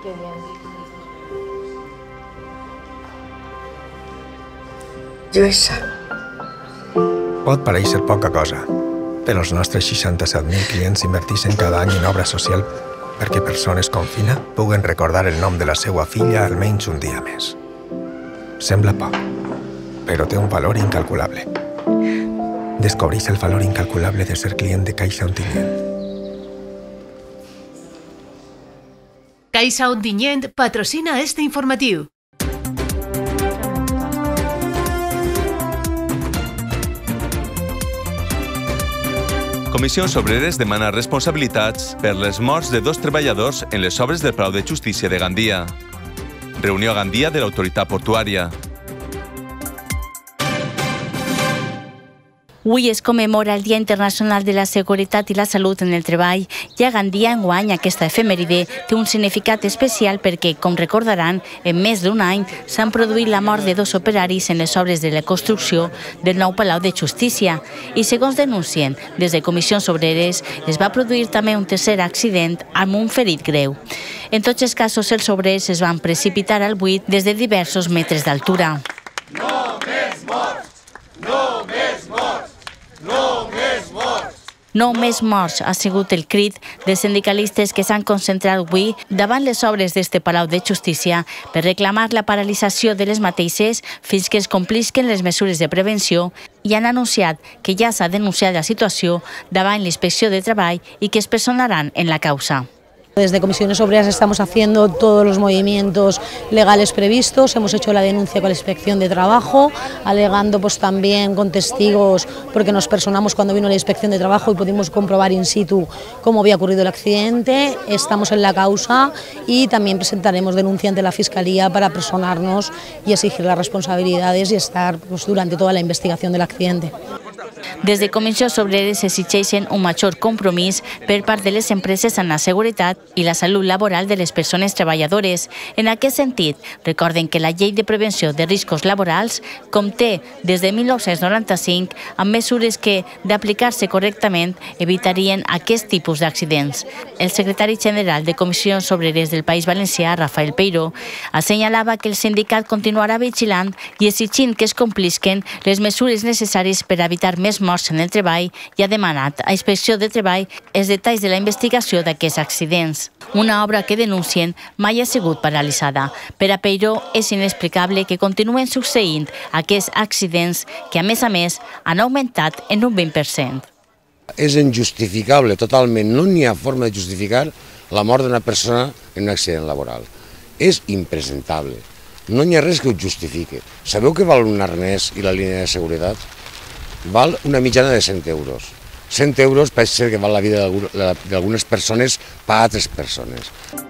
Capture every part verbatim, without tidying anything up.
Lluïsa. Pot parèixer poca cosa, però els nostres seixanta-set mil clients inverteixen cada any en obra social perquè persones com Fina puguen recordar el nom de la seva filla almenys un dia més. Sembla poc, però té un valor incalculable. Descobreix el valor incalculable de ser client de Caixa Ontinyent. Caixa Ontinyent patrocina este informatiu. Comissions Obreres demana responsabilitats per les morts de dos treballadors en les obres del Palau de Justícia de Gandia. Reunió a Gandia de l'autoritat portuària. Avui es commemora el Dia Internacional de la Seguretat i la Salut en el Treball i a Gandia enguany aquesta efemèride té un significat especial perquè, com recordaran, en més d'un any s'han produït la mort de dos operaris en les obres de la construcció del nou Palau de Justícia i, segons denuncien des de Comissions Obreres, es va produir també un tercer accident amb un ferit greu. En tots els casos, els obrers es van precipitar al buit des de diversos metres d'altura. No més morts! No més morts! No més morts! No més morts ha sigut el crit de sindicalistes que s'han concentrat avui davant les obres d'este Palau de Justícia per reclamar la paralització de les mateixes fins que es complisquen les mesures de prevenció i han anunciat que ja s'ha denunciat la situació davant la Inspecció de Treball i que es personaran en la causa. Desde Comisiones Obreras estamos haciendo todos los movimientos legales previstos, hemos hecho la denuncia con la Inspección de Trabajo, alegando pues también con testigos, porque nos personamos cuando vino la Inspección de Trabajo y pudimos comprobar in situ cómo había ocurrido el accidente. Estamos en la causa y también presentaremos denuncia ante la Fiscalía para personarnos y exigir las responsabilidades y estar pues, durante toda la investigación del accidente. Des de Comissions Obreres exigeixen un major compromís per part de les empreses en la seguretat i la salut laboral de les persones treballadores. En aquest sentit, recorden que la Llei de Prevenció de Riscos Laborals conté des de mil nou-cents noranta-cinc amb mesures que, d'aplicar-se correctament, evitarien aquest tipus d'accidents. El secretari general de Comissions Obreres del País Valencià, Rafael Peiró, assenyalava que el sindicat continuarà vigilant i exigint que es complisquen les mesures necessàries per evitar més morts en el treball i ha demanat a Inspecció de Treball els detalls de la investigació d'aquests accidents. Una obra que denuncien mai ha sigut paralitzada. Per a Peiró és inexplicable que continuen succeint aquests accidents que, a més a més, han augmentat en un vint per cent. És injustificable totalment, no n'hi ha forma de justificar la mort d'una persona en un accident laboral. És impresentable. No n'hi ha res que ho justifique. Sabeu què val un arnès i la línia de seguretat? Val una mitjana de cent euros. cent euros pot ser que val la vida d'algunes persones per a altres persones.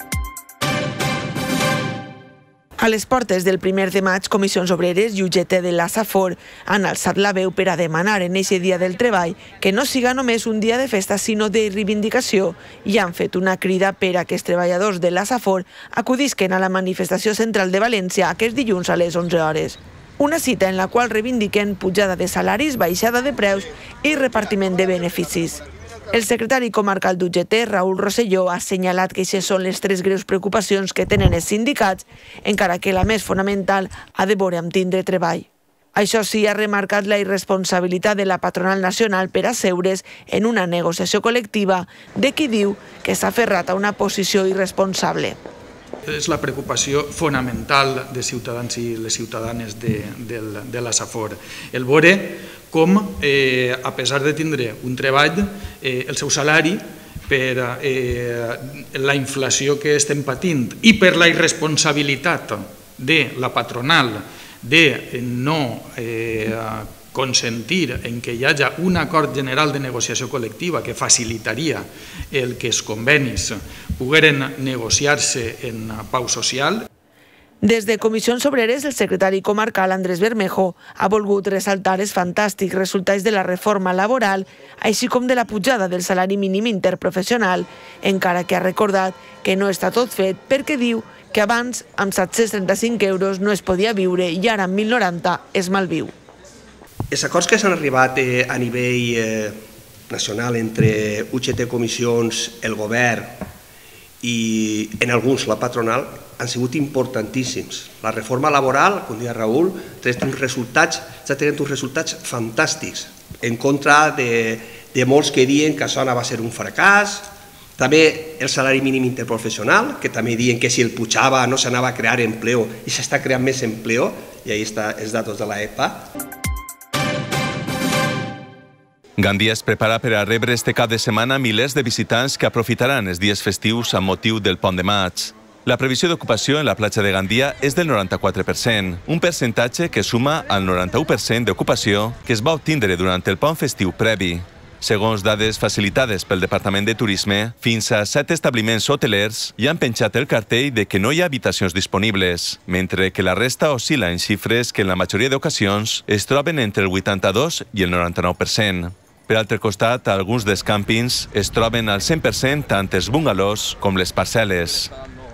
A les portes del primer de maig, Comissions Obreres i U G T de la Safor han alçat la veu per a demanar en aquest dia del treball que no siga només un dia de festa, sinó de reivindicació, i han fet una crida per a que els treballadors de la Safor acudisquen a la manifestació central de València aquest dilluns a les onze hores. Una cita en la qual reivindiquen pujada de salaris, baixada de preus i repartiment de beneficis. El secretari comarcal d'U G T, Raül Rosselló, ha assenyalat que aquestes són les tres greus preocupacions que tenen els sindicats, encara que la més fonamental ha de veure amb tindre treball. Això sí, ha remarcat la irresponsabilitat de la patronal nacional per asseure's en una negociació col·lectiva de qui diu que s'ha aferrat a una posició irresponsable. És la preocupació fonamental de ciutadans i les ciutadanes de, de, de la Safor. El veure com, eh, a pesar de tindre un treball, eh, el seu salari, per eh, la inflació que estem patint i per la irresponsabilitat de la patronal de no eh, consentir en que hi hagi un acord general de negociació col·lectiva que facilitaria el que els convenis pogueren negociar-se en pau social. Des de Comissions Obreres, el secretari comarcal Andrés Bermejo ha volgut ressaltar els fantàstics resultats de la reforma laboral, així com de la pujada del salari mínim interprofessional, encara que ha recordat que no està tot fet perquè diu que abans amb set-cents trenta-cinc euros no es podia viure i ara amb mil noranta es malviu. Els acords que s'han arribat eh, a nivell eh, nacional entre U G T Comissions, el govern i en alguns la patronal han sigut importantíssims. La reforma laboral, com deia Raül, està tenint uns resultats fantàstics, en contra de, de molts que diuen que això va ser un fracàs. També el salari mínim interprofessional, que també diuen que si el pujava no s'anava a crear empleo i s'està creant més empleo, i ahí estan els datos de la E P A. Gandia es prepara per a rebre este cap de setmana milers de visitants que aprofitaran els dies festius amb motiu del Pont de Maig. La previsió d'ocupació en la platja de Gandia és del noranta-quatre per cent, un percentatge que suma al noranta-u per cent d'ocupació que es va obtindre durant el pont festiu previ. Segons dades facilitades pel Departament de Turisme, fins a set establiments hotelers ja han penjat el cartell de que no hi ha habitacions disponibles, mentre que la resta oscil·la en xifres que en la majoria d'ocasions es troben entre el vuitanta-dos i el noranta-nou per cent. Per altre costat, alguns dels càmpings es troben al cent per cent tant els bungalows com les parcel·les.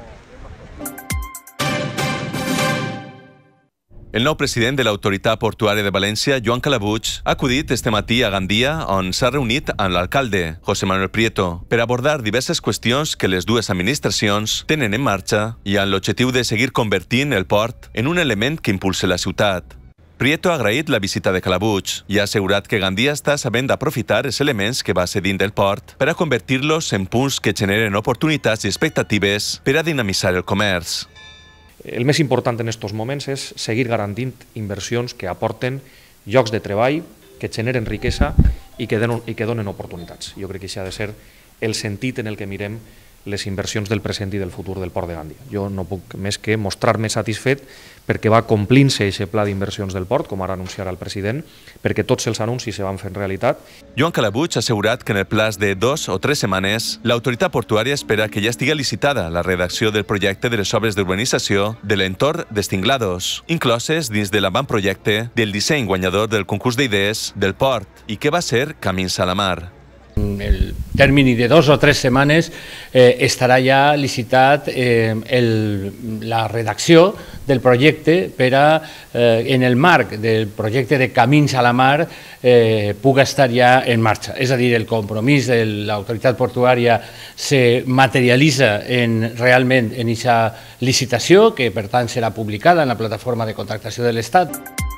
El nou president de l'Autoritat Portuària de València, Joan Calabuig, ha acudit este matí a Gandia, on s'ha reunit amb l'alcalde, José Manuel Prieto, per abordar diverses qüestions que les dues administracions tenen en marxa i amb l'objectiu de seguir convertint el port en un element que impulse la ciutat. Prieto ha agraït la visita de Calabuig i ha assegurat que Gandia està sabent d'aprofitar els elements que va cedint del port per a convertir-los en punts que generen oportunitats i expectatives per a dinamitzar el comerç. El més important en aquests moments és seguir garantint inversions que aporten llocs de treball, que generen riquesa i que donen, i que donen oportunitats. Jo crec que això ha de ser el sentit en el que mirem les inversions del present i del futur del port de Gandia. Jo no puc més que mostrar-me satisfet perquè va complint-se aquest pla d'inversions del port, com ara anunciarà el president, perquè tots els anuncis se van fent realitat. Joan Calabuig ha assegurat que en el plaç de dos o tres setmanes l'autoritat portuària espera que ja estigui licitada la redacció del projecte de les obres d'urbanització de l'entorn d'Estinglados, incloses dins de l'avantprojecte del disseny guanyador del concurs d'idees del port i que va ser Camins a la Mar. El termini de dos o tres setmanes eh, estarà ja licitat eh, el, la redacció del projecte per a, eh, en el marc del projecte de Camins a la Mar, eh, puga estar ja en marxa. És a dir, el compromís de l'autoritat portuària se materialitza en, realment en aquesta licitació, que per tant serà publicada en la plataforma de contractació de l'Estat.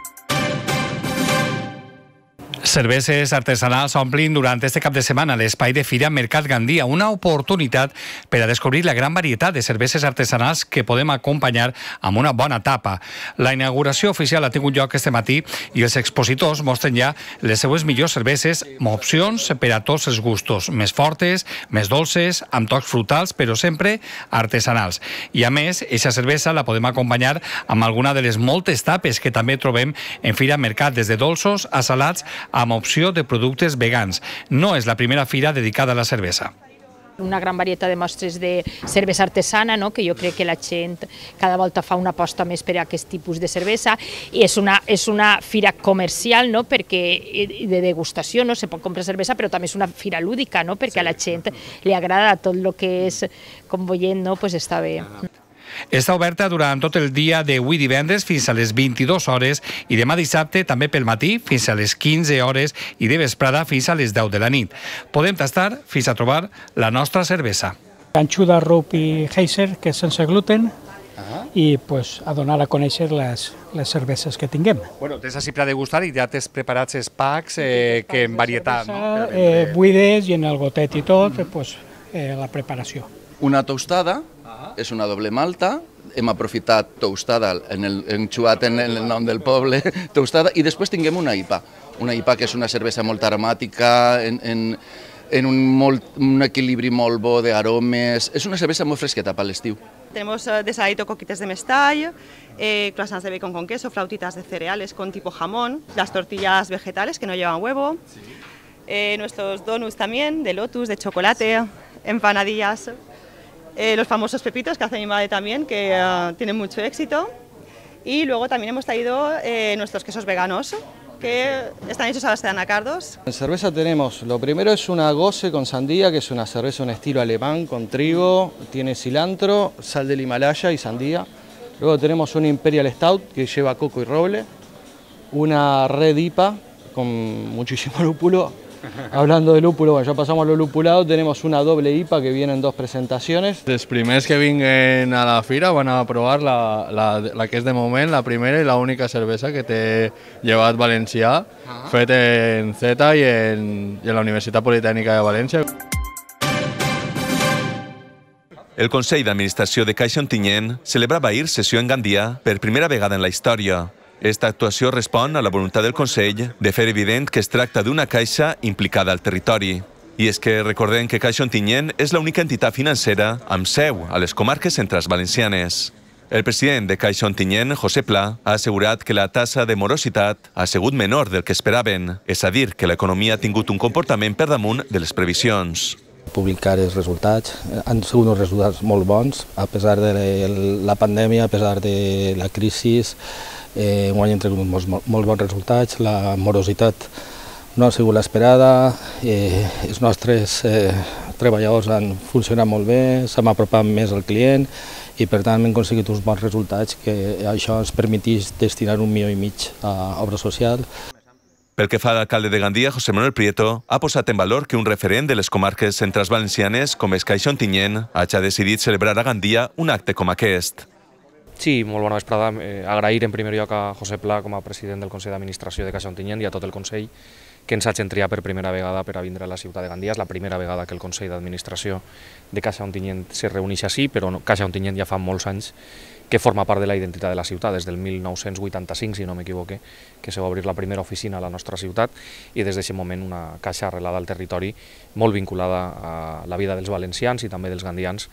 Cerveses artesanals omplin durant este cap de setmana l'espai de Fira Mercat Gandia, una oportunitat per a descobrir la gran varietat de cerveses artesanals que podem acompanyar amb una bona tapa. La inauguració oficial ha tingut lloc este matí i els expositors mostren ja les seues millors cerveses amb opcions per a tots els gustos, més fortes, més dolces, amb tocs frutals, però sempre artesanals. I a més, aquesta cervesa la podem acompanyar amb alguna de les moltes tapes que també trobem en Fira Mercat, des de dolços a salats, amb opció de productes vegans. No és la primera fira dedicada a la cervesa. Una gran varietat de mostres de cervesa artesana, no? Que jo crec que la gent cada volta fa una aposta més per a aquest tipus de cervesa, i és una, és una fira comercial, no? Perquè de degustació, no? Se pot comprar cervesa, però també és una fira lúdica, no? Perquè a la gent li agrada tot el que és com veient, no? Pues està bé. Està oberta durant tot el dia d'avui divendres fins a les vint-i-dues hores i demà dissabte també pel matí fins a les quinze hores i de vesprada fins a les deu de la nit. Podem tastar fins a trobar la nostra cervesa. Ganxuda, rup i Heiser, que és sense gluten, i pues, a donar a conèixer les, les cerveses que tinguem. Bueno, tens així per a degustar i ja tens preparats els packs eh, que en varietat, no? Eh, buides i en el gotet i tot, pues, eh, la preparació. Una tostada, és una doble malta, hem aprofitat tostada, en el, enxuat en el nom del poble, tostada, i després tinguem una I P A. Una I P A que és una cervesa molt aromàtica, en, en, en un, molt, un equilibri molt bo d'aromes. És una cervesa molt fresqueta per l'estiu. Tenemos eh, desadito coquites de mestall, eh, croissants de bacon con queso, flautitas de cereales con tipo jamón, las tortillas vegetales que no llevan huevo, eh, nuestros donuts también, de lotus, de chocolate, empanadillas. Eh, los famosos pepitos que hace mi madre también, que uh, tienen mucho éxito. Y luego también hemos traído eh, nuestros quesos veganos, que están hechos a base de anacardos. En cerveza tenemos, lo primero es una Gose con sandía, que es una cerveza en estilo alemán, con trigo, tiene cilantro, sal del Himalaya y sandía. Luego tenemos una Imperial Stout, que lleva coco y roble. Una Red I P A, con muchísimo lúpulo, Hablando de lúpulo, bueno, ya pasamos a lo lupulado, tenemos una doble I P A que viene en dos presentaciones. Els primers que vinguen a la fira van a provar la, la, la que és de moment, la primera i l'única cervesa que té llevat valencià, ah. fet en Z i en, i en la Universitat Politècnica de València. El Consell d'Administració de Caixa Ontinyent celebrava ahir sessió en Gandia per primera vegada en la història. Esta actuació respon a la voluntat del Consell de fer evident que es tracta d'una caixa implicada al territori. I és que recordem que Caixa Ontinyent és l'única entitat financera amb seu a les comarques centrals valencianes. El president de Caixa Ontinyent, José Pla, ha assegurat que la tassa de morositat ha sigut menor del que esperaven, és a dir, que l'economia ha tingut un comportament per damunt de les previsions. Publicar els resultats, han sigut uns resultats molt bons, a pesar de la pandèmia, a pesar de la crisi, eh, han tingut molts, molt bons resultats, la morositat no ha sigut l'esperada, eh, els nostres eh, treballadors han funcionat molt bé, s'han apropat més al client i per tant hem aconseguit uns bons resultats que això ens permeteix destinar un milió i mig a obra social. Pel que fa a l'alcalde de Gandia, José Manuel Prieto, ha posat en valor que un referent de les comarques centrals valencianes, com és Caixa Ontinyent, hagi decidit celebrar a Gandia un acte com aquest. Sí, molt bona vesprada. Eh, agrair en primer lloc a José Pla com a president del Consell d'Administració de Caixa Ontinyent i a tot el Consell que ens hagin triat per primera vegada per a vindre a la ciutat de Gandia. És la primera vegada que el Consell d'Administració de Caixa Ontinyent se reuneix així, però no, Caixa Ontinyent ja fa molts anys que forma part de la identitat de la ciutat, des del mil nou-cents vuitanta-cinc, si no m'equivoque, que se va obrir la primera oficina a la nostra ciutat i des d'aquest moment una caixa arrelada al territori molt vinculada a la vida dels valencians i també dels gandians.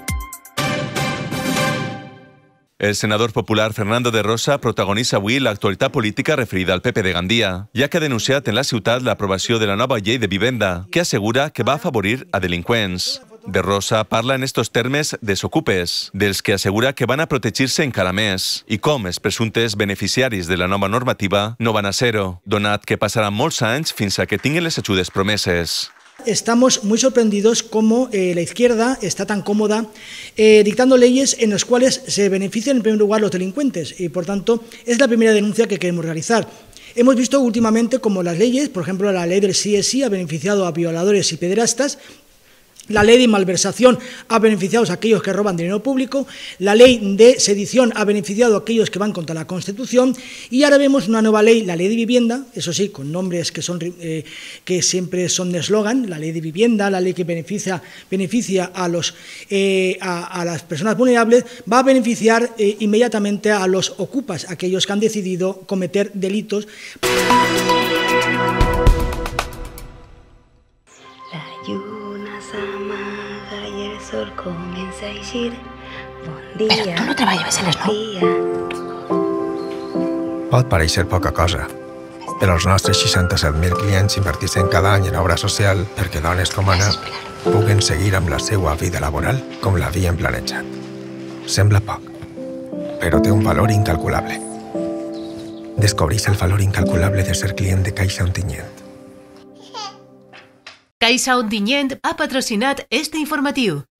El senador popular Fernando de Rosa protagonitza avui l'actualitat política referida al P P de Gandia, ja que ha denunciat en la ciutat l'aprovació de la nova llei de vivenda, que assegura que va afavorir a delinqüents. De Rosa parla en estos termes desocupes, dels que assegura que van a protegir-se encara més, i com els presumptes beneficiaris de la nova normativa no van a ser-ho, donat que passaran molts anys fins a que tinguin les ajudes promeses. Estamos muy sorprendidos cómo eh, la izquierda está tan cómoda eh, dictando leyes en las cuales se benefician en primer lugar los delincuentes y por tanto es la primera denuncia que queremos realizar. Hemos visto últimamente cómo las leyes, por ejemplo la ley del sí es sí ha beneficiado a violadores y pederastas. La ley de malversación ha beneficiado a aquellos que roban dinero público, la ley de sedición ha beneficiado a aquellos que van contra la Constitución y ahora vemos una nueva ley, la ley de vivienda, eso sí, con nombres que, son, eh, que siempre son de eslogan, la ley de vivienda, la ley que beneficia, beneficia a, los, eh, a, a las personas vulnerables, va a beneficiar eh, inmediatamente a los ocupas, aquellos que han decidido cometer delitos. Sol comença a eixir. Bon dia. Però tu no treballes a les nou. Pot parèixer poca cosa, però els nostres seixanta-set mil clients inverteixen cada any en obra social perquè dones com Anna puguen seguir amb la seva vida laboral com l'havien planejat. Sembla poc, però té un valor incalculable. Descobreix el valor incalculable de ser client de Caixa Ontinyent. Caixa Ontinyent ha patrocinat este informatiu.